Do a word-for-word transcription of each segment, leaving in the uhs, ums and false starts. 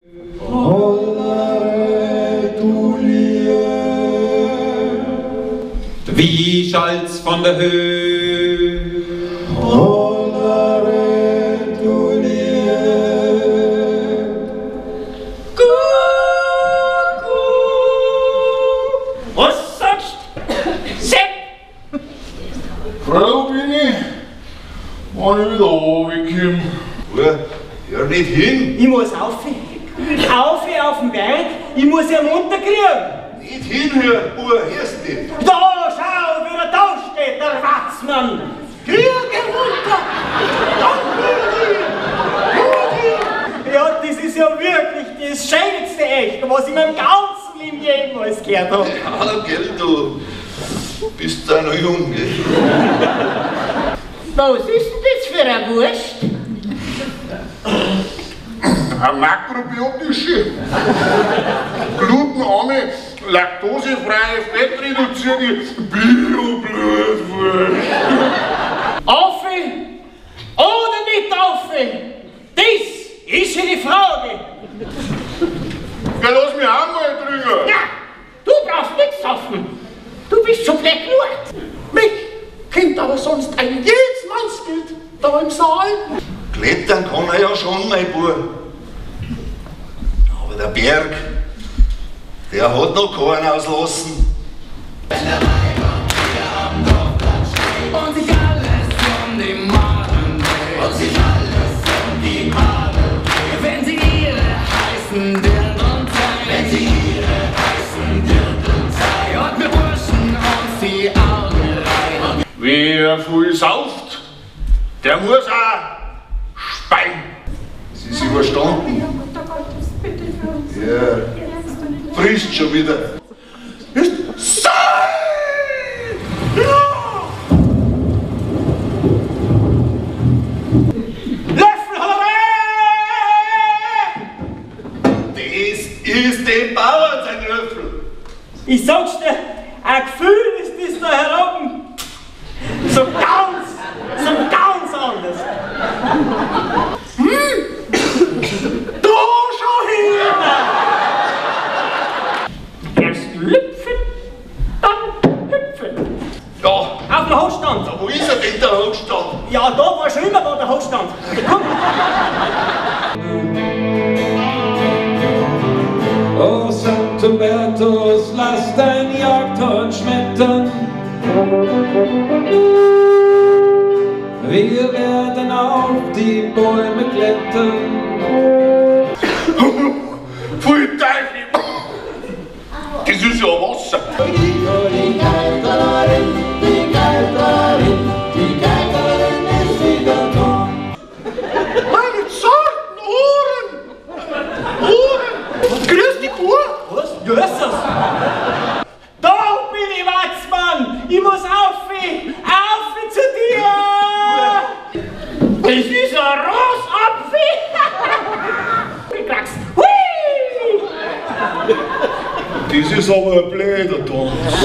Wie schallt's von der Höhe? Was sagst du? Sepp! Frau bin ich, wenn ich wieder runterkomme. Hör nicht hin! Ich muss auf. Auf auf den Berg. Ich muss ihn runterkriegen. Nicht hinhören, Bub, hörst du nicht? Da, schau, wie er da steht, der Watzmann. Krieg ihn runter. Ja, das ist ja wirklich das schönste Echt, was ich in meinem ganzen Leben jemals gehört habe. Ja, gell, du bist da noch jung, gell? Was ist denn das für eine Wurst? Eine makrobiotische, glutenarme, laktosefreie, fettreduzierte Bio-Blutwurst. Affe oder nicht Affe? Das ist ja die Frage. Ja, lass mich auch mal drüber. Ja, du brauchst nichts hoffen. Du bist schon gleich nur. Mich kennt aber sonst ein jedes Mannsbild da im Saal. Klettern kann er ja schon, mein Bub. Aber der Berg, der hat noch keinen auslassen. Und sich alles um die Maden dreht. Und sich alles um die Maden dreht. Wenn sie ihre heißen Dirndl zeigen. Wenn sie ihre heißen Dirndl zeigen. Und wir Burschen uns die Augen reiben. Wer viel sauft, der muss auch speien. Es ist überstanden. Ja, frisst schon wieder. Löffel, Das ist dem Bauern sein Löffel. ich sag's dir, ein Gefühl ist das da heroben. So ganz, so ganz anders. Hm? Da schau her! Erst lüpfen, dann hüpfen. Ja, Auf dem Hochstand. wo ist er denn, der Hochstand? Ja, da war schon immer da der Hochstand. Komm. O Sankt Hubertus, lass dein Jagdhorn schmettern. Wir werden auf die Bäume klettern. Pfui Teufel! Das ist ja Wasser. Die Geigerin, die Geigerin, die Geigerin ist wieder da. Meine zarten Ohren! Ohren! Grüß dich, Uhr! Was? Jösses! Da bin ich, Watzmann! Ich muss auf, auf zu dir! Das ist ein Rosapfel! Du kriegst, hui! Das ist aber ein blöder Tanz.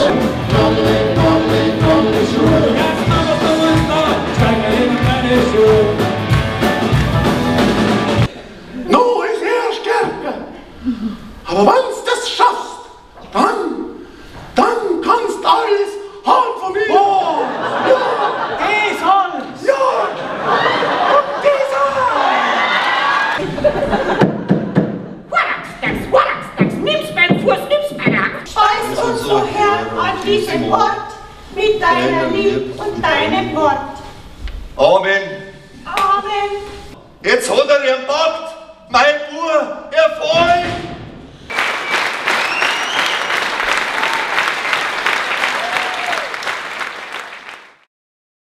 No ist er stärker. Aber wenn's das schaffst, dann, dann kannst alles haben von mir. Oh! Das alles! Ja! Und dieser! Waraxtax, Waraxtax, nimm's beim Fuß, nimm's bei der Hand. Speis uns, o Herr, an diesem Ort mit deiner Lieb und deinem Wort. Amen. Amen. Jetzt hat